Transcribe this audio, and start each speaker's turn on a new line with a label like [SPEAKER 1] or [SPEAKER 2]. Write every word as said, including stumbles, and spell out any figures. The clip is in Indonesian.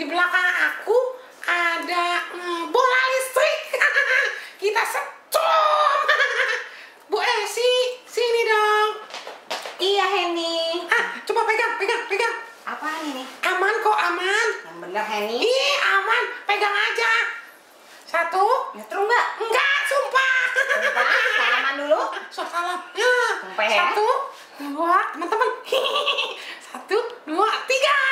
[SPEAKER 1] belakang aku ada mm, bola listrik. Kita secom. Bu Esi, sini dong.
[SPEAKER 2] Iya, Heni.
[SPEAKER 1] Ah, coba pegang, pegang, pegang.
[SPEAKER 2] Apaan ini?
[SPEAKER 1] Aman kok, aman.
[SPEAKER 2] Yang bener, Heni.
[SPEAKER 1] Ih, aman. Pegang aja. Satu.
[SPEAKER 2] Nyetrum nggak?
[SPEAKER 1] Enggak, sumpah.
[SPEAKER 2] Sumpah, salaman dulu.
[SPEAKER 1] So, salam. Ya.
[SPEAKER 2] Sumpah ya.
[SPEAKER 1] Satu, dua, teman-teman. Satu, dua, tiga.